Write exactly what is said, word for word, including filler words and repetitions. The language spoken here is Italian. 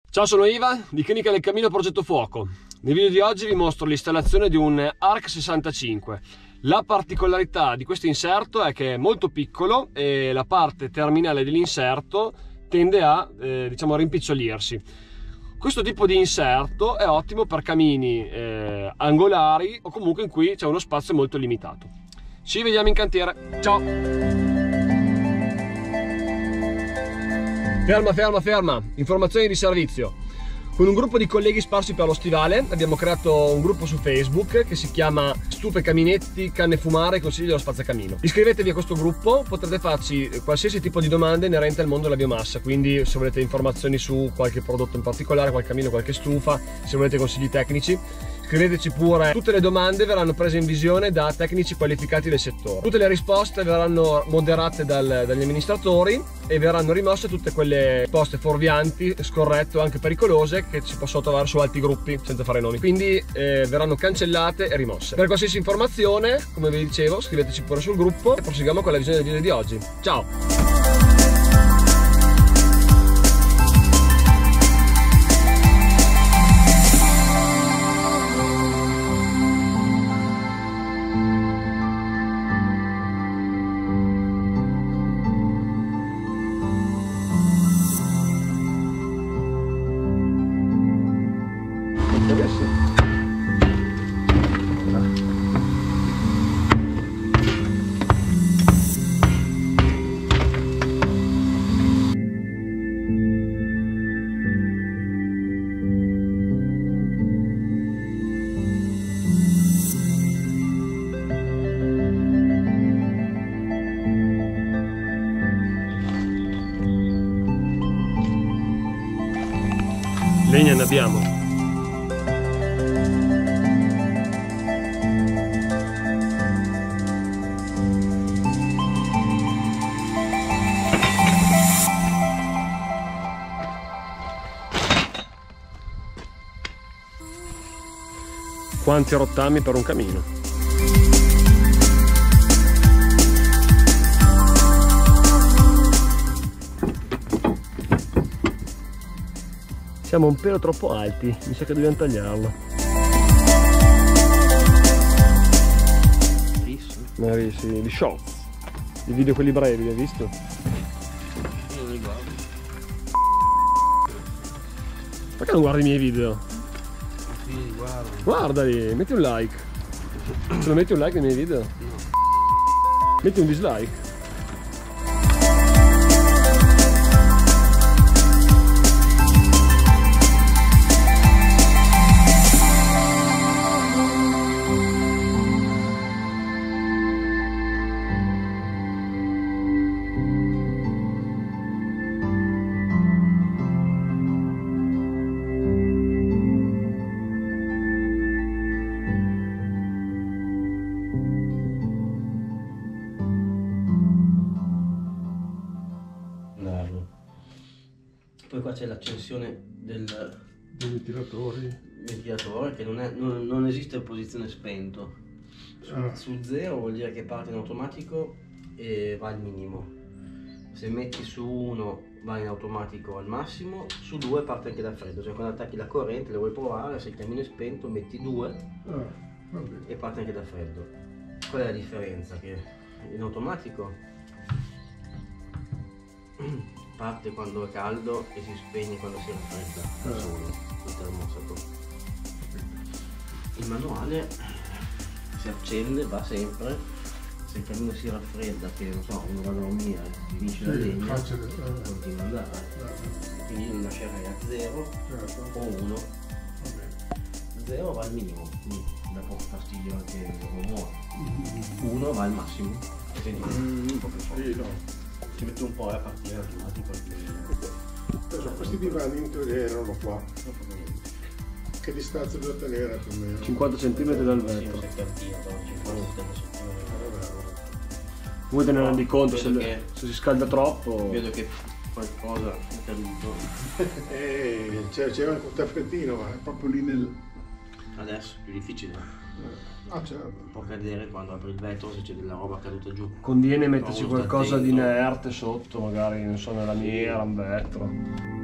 Ciao, sono Ivan di Clinica del Cammino Progetto Fuoco. Nel video di oggi vi mostro l'installazione di un ARC sessantacinque. La particolarità di questo inserto è che è molto piccolo e la parte terminale dell'inserto tende a eh, diciamo rimpicciolirsi. Questo tipo di inserto è ottimo per cammini eh, angolari o comunque in cui c'è uno spazio molto limitato. Ci vediamo in cantiere, ciao! Ferma, ferma, ferma! Informazioni di servizio. Con un gruppo di colleghi sparsi per lo stivale abbiamo creato un gruppo su Facebook che si chiama Stufe Caminetti, Canne Fumare e Consigli dello Spazzacamino. Iscrivetevi a questo gruppo, potrete farci qualsiasi tipo di domande inerente al mondo della biomassa, quindi se volete informazioni su qualche prodotto in particolare, qualche camino, qualche stufa, se volete consigli tecnici, scriveteci pure. Tutte le domande verranno prese in visione da tecnici qualificati del settore. Tutte le risposte verranno moderate dal, dagli amministratori e verranno rimosse tutte quelle risposte fuorvianti, scorrette o anche pericolose che si possono trovare su altri gruppi senza fare nomi. Quindi eh, verranno cancellate e rimosse. Per qualsiasi informazione, come vi dicevo, scriveteci pure sul gruppo e proseguiamo con la visione del video di oggi. Ciao! Legna ne abbiamo. Quanti rottami per un camino. Siamo un pelo troppo alti, mi sa che dobbiamo tagliarlo. Visto? Ma sì, di shorts. I video quelli brevi, hai visto? Io non li guardo. Perché non guardi i miei video? Sì, li guardo. Guardali, metti un like. Se non metti un like ai miei video? No. Metti un dislike. Poi qua c'è l'accensione del ventilatori. ventilatore che non, è, non, non esiste in posizione spento. Su, ah. su zero vuol dire che parte in automatico e va al minimo. Se metti su uno va in automatico al massimo, su due parte anche da freddo. Cioè quando attacchi la corrente, le vuoi provare, se il camino è spento metti due ah, e parte anche da freddo. Qual è la differenza? Che in automatico parte quando è caldo e si spegne quando si raffredda, da solo il termostato. Il manuale si accende, va sempre, se il camino si raffredda, che non so, uno va a dormire, finisce la legna, continua ad andare. Quindi io lo lascerei a zero o uno. zero va al minimo, quindi dà poco fastidio anche il rumore. uno va al massimo, e quindi un po' più forte. Ci metto un po' a partire automatico. Adesso questi divani in teoria erano qua. Che distanza da tenere più o meno? cinquanta centimetri dal vetro. Vuoi te ne rendi conto se, le, se si scalda troppo? Vedo che qualcosa è caduto. Eh, c'era un tappetino, ma è proprio lì nel... Adesso è più difficile. Ah, certo. Può cadere quando apri il vetro se c'è della roba caduta giù. Conviene metterci qualcosa di inerte sotto, magari non so, nella miniera, un vetro.